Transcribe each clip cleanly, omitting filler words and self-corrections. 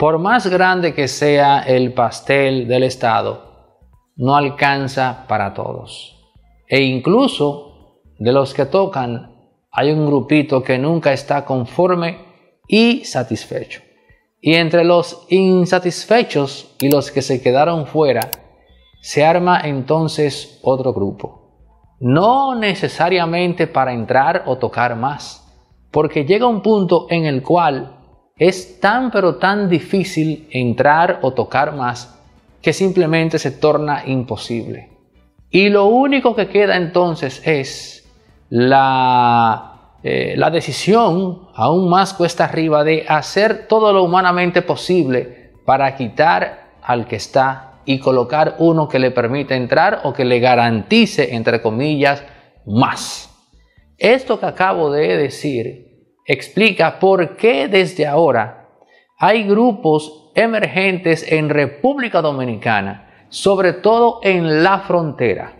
por más grande que sea el pastel del Estado, no alcanza para todos. E incluso de los que tocan, hay un grupito que nunca está conforme y satisfecho. Y entre los insatisfechos y los que se quedaron fuera, se arma entonces otro grupo. No necesariamente para entrar o tocar más, porque llega un punto en el cual es tan pero tan difícil entrar o tocar más que simplemente se torna imposible. Y lo único que queda entonces es la decisión, aún más cuesta arriba, de hacer todo lo humanamente posible para quitar al que está y colocar uno que le permita entrar o que le garantice, entre comillas, más. Esto que acabo de decir explica por qué desde ahora hay grupos emergentes en República Dominicana, sobre todo en la frontera.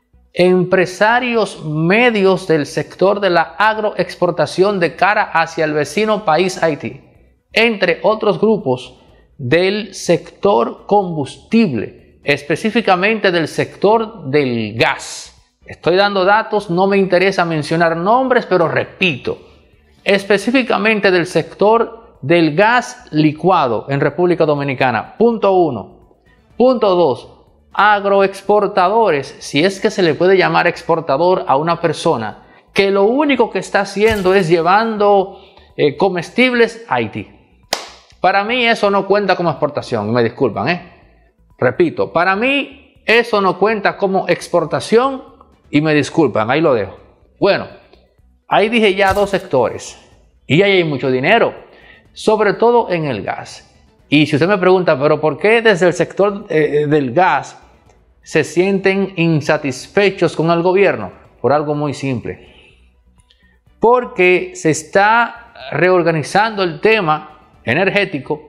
Empresarios medios del sector de la agroexportación de cara hacia el vecino país Haití, entre otros grupos del sector combustible, específicamente del sector del gas. Estoy dando datos, no me interesa mencionar nombres, pero repito, específicamente del sector del gas licuado en República Dominicana. Punto 1. Punto 2. Agroexportadores, si es que se le puede llamar exportador a una persona que lo único que está haciendo es llevando comestibles a Haití. Para mí eso no cuenta como exportación, me disculpan, Repito, para mí eso no cuenta como exportación y me disculpan, ahí lo dejo. Bueno, ahí dije ya dos sectores y ahí hay mucho dinero, sobre todo en el gas. Y si usted me pregunta, pero ¿por qué desde el sector del gas se sienten insatisfechos con el gobierno? Por algo muy simple. Porque se está reorganizando el tema energético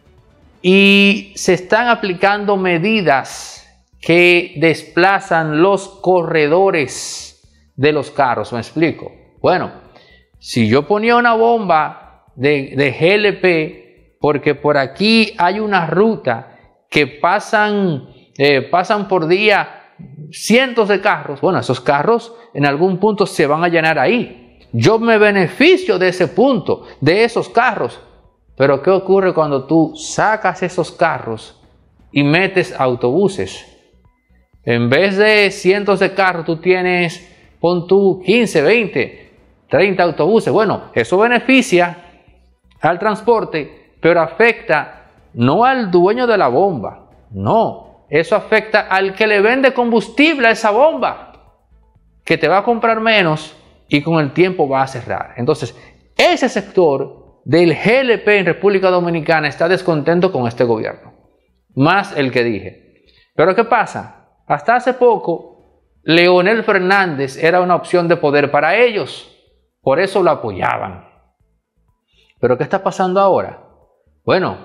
y se están aplicando medidas que desplazan los corredores de los carros. ¿Me explico? Bueno, si yo ponía una bomba de GLP porque por aquí hay una ruta que pasan por día cientos de carros, bueno, esos carros en algún punto se van a llenar ahí. Yo me beneficio de ese punto, de esos carros. Pero ¿qué ocurre cuando tú sacas esos carros y metes autobuses? En vez de cientos de carros, tú tienes, pon tú 15, 20, 30 autobuses. Bueno, eso beneficia al transporte, pero afecta no al dueño de la bomba, no. Eso afecta al que le vende combustible a esa bomba, que te va a comprar menos y con el tiempo va a cerrar. Entonces, ese sector del GLP en República Dominicana está descontento con este gobierno, más el que dije. Pero ¿qué pasa? Hasta hace poco, Leonel Fernández era una opción de poder para ellos, por eso lo apoyaban. ¿Pero qué está pasando ahora? Bueno,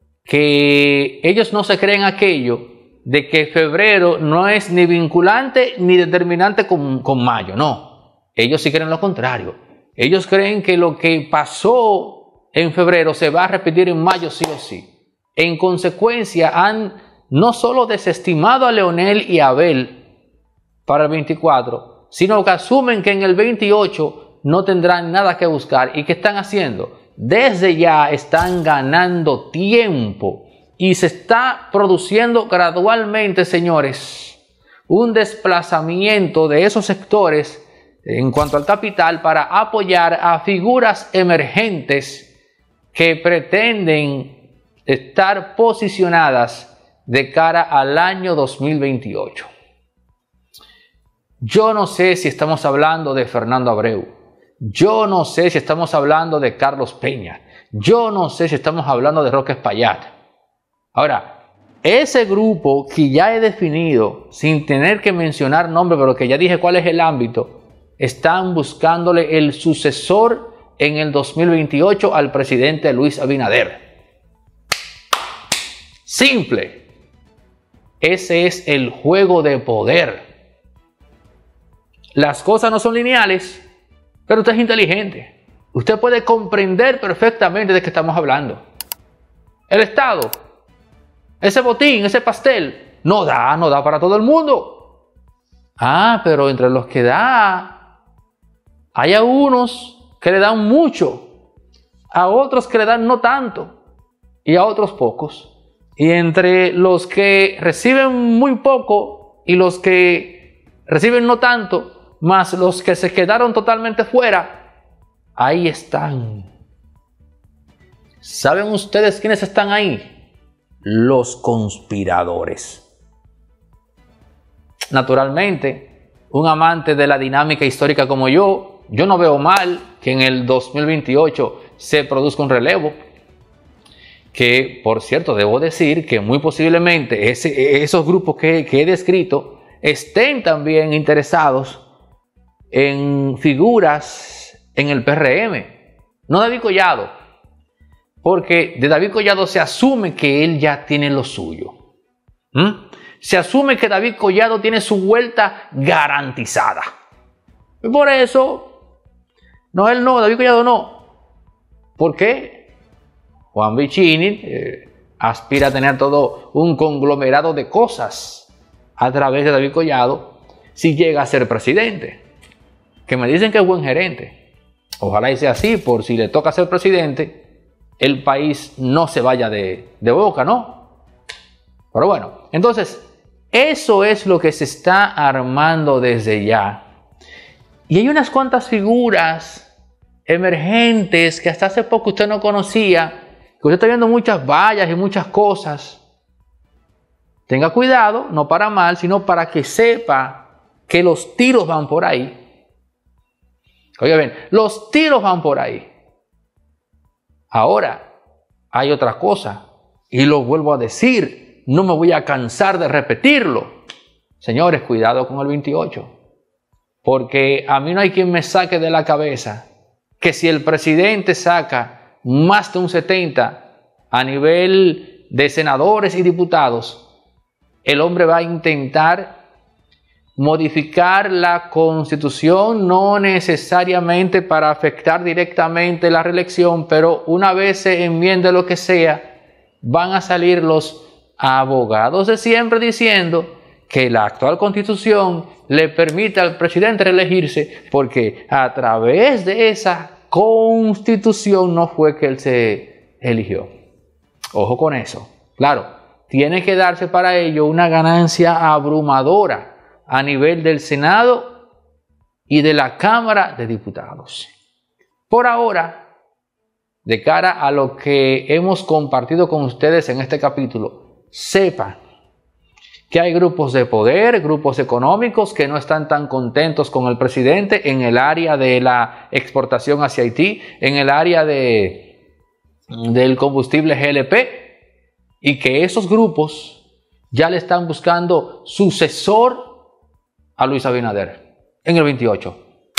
que ellos no se creen aquello de que febrero no es ni vinculante ni determinante con mayo, no. Ellos sí creen lo contrario. Ellos creen que lo que pasó en febrero se va a repetir en mayo sí o sí. En consecuencia, han no solo desestimado a Leonel y a Abel para el 24, sino que asumen que en el 28 no tendrán nada que buscar. ¿Y qué están haciendo? Desde ya están ganando tiempo y se está produciendo gradualmente, señores, un desplazamiento de esos sectores en cuanto al capital para apoyar a figuras emergentes que pretenden estar posicionadas de cara al año 2028. Yo no sé si estamos hablando de Fernando Abreu. Yo no sé si estamos hablando de Carlos Peña. Yo no sé si estamos hablando de Roque Espaillat. Ahora, ese grupo que ya he definido, sin tener que mencionar nombre, pero que ya dije cuál es el ámbito, están buscándole el sucesor en el 2028 al presidente Luis Abinader. Simple. Ese es el juego de poder. Las cosas no son lineales, pero usted es inteligente. Usted puede comprender perfectamente de qué estamos hablando. El Estado, ese botín, ese pastel, no da para todo el mundo. Pero entre los que da, hay a unos que le dan mucho, a otros que le dan no tanto y a otros pocos. Y entre los que reciben muy poco y los que reciben no tanto, más los que se quedaron totalmente fuera, ahí están. ¿Saben ustedes quiénes están ahí? Los conspiradores. Naturalmente, un amante de la dinámica histórica como yo no veo mal que en el 2028 se produzca un relevo. Que, por cierto, debo decir que muy posiblemente esos grupos que he descrito estén también interesados en figuras en el PRM. No David Collado, porque de David Collado se asume que él ya tiene lo suyo. Se asume que David Collado tiene su vuelta garantizada. Y por eso, David Collado no. ¿Por qué? Juan Vicini aspira a tener todo un conglomerado de cosas a través de David Collado si llega a ser presidente. Que me dicen que es buen gerente. Ojalá y sea así, por si le toca ser presidente, el país no se vaya de boca, ¿no? Pero bueno, entonces, eso es lo que se está armando desde ya. Y hay unas cuantas figuras emergentes que hasta hace poco usted no conocía, que usted está viendo muchas vallas y muchas cosas. Tenga cuidado, no para mal, sino para que sepa que los tiros van por ahí. Oiga bien, los tiros van por ahí. Ahora, hay otra cosa, y lo vuelvo a decir, no me voy a cansar de repetirlo. Señores, cuidado con el 28, porque a mí no hay quien me saque de la cabeza que si el presidente saca más de un 70 a nivel de senadores y diputados, el hombre va a intentar modificar la Constitución, no necesariamente para afectar directamente la reelección, pero una vez se enmiende lo que sea, van a salir los abogados de siempre diciendo que la actual Constitución le permite al presidente reelegirse porque a través de esa Constitución no fue que él se eligió. Ojo con eso. Claro, tiene que darse para ello una ganancia abrumadora a nivel del Senado y de la Cámara de Diputados. Por ahora, de cara a lo que hemos compartido con ustedes en este capítulo, sepan que hay grupos de poder, grupos económicos que no están tan contentos con el presidente en el área de la exportación hacia Haití, en el área del combustible GLP, y que esos grupos ya le están buscando sucesor a Luis Abinader en el 28.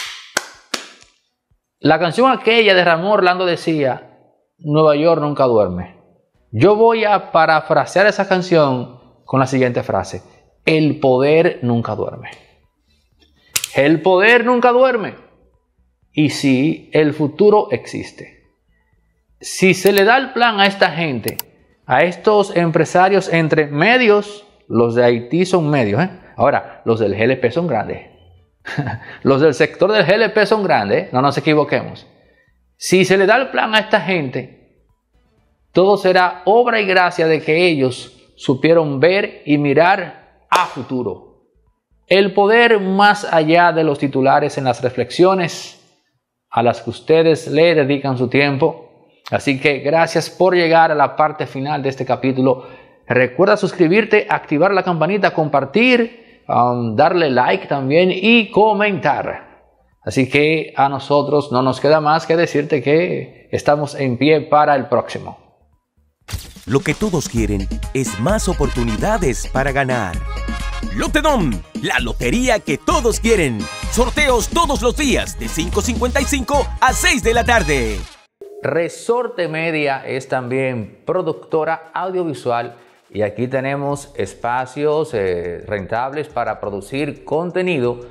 La canción aquella de Ramón Orlando decía, Nueva York nunca duerme. Yo voy a parafrasear esa canción con la siguiente frase: el poder nunca duerme. El poder nunca duerme. Y sí, el futuro existe. Si se le da el plan a esta gente, a estos empresarios entre medios, los de Haití son medios, Ahora, los del GLP son grandes. Los del sector del GLP son grandes, no nos equivoquemos. Si se le da el plan a esta gente, todo será obra y gracia de que ellos supieron ver y mirar a futuro. El poder más allá de los titulares en las reflexiones a las que ustedes le dedican su tiempo. Así que gracias por llegar a la parte final de este capítulo. Recuerda suscribirte, activar la campanita, compartir, darle like también y comentar. Así que a nosotros no nos queda más que decirte que estamos en pie para el próximo. Lo que todos quieren es más oportunidades para ganar. Lotedom, la lotería que todos quieren. Sorteos todos los días de 5:55 a 6 de la tarde. Resorte Media es también productora audiovisual y aquí tenemos espacios rentables para producir contenido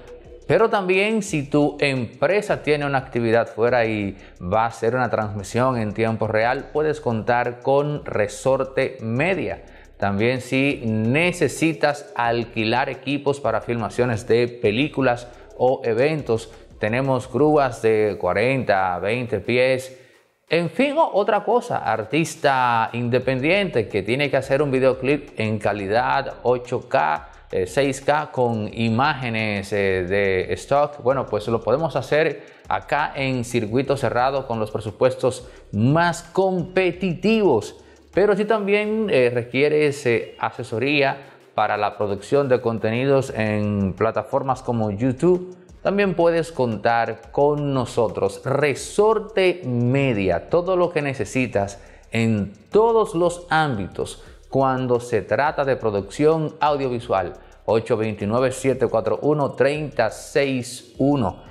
Pero también si tu empresa tiene una actividad fuera y va a hacer una transmisión en tiempo real, puedes contar con Resorte Media. También si necesitas alquilar equipos para filmaciones de películas o eventos, tenemos grúas de 40 a 20 pies. En fin, otra cosa, artista independiente que tiene que hacer un videoclip en calidad 8K, 6K con imágenes de stock, bueno, pues lo podemos hacer acá en circuito cerrado con los presupuestos más competitivos. Pero si también requieres asesoría para la producción de contenidos en plataformas como YouTube, también puedes contar con nosotros. Resorte Media, todo lo que necesitas en todos los ámbitos cuando se trata de producción audiovisual. 829-741-3061.